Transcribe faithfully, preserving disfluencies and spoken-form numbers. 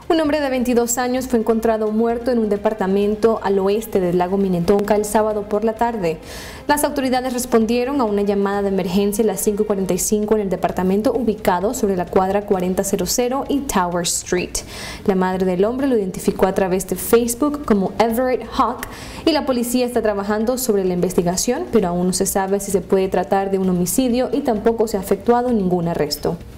Un hombre de veintidós años fue encontrado muerto en un departamento al oeste del lago Minnetonka el sábado por la tarde. Las autoridades respondieron a una llamada de emergencia a las cinco cuarenta y cinco en el departamento ubicado sobre la cuadra cuarenta cero y Tower Street. La madre del hombre lo identificó a través de Facebook como Everett Hawk y la policía está trabajando sobre la investigación, pero aún no se sabe si se puede tratar de un homicidio y tampoco se ha efectuado ningún arresto.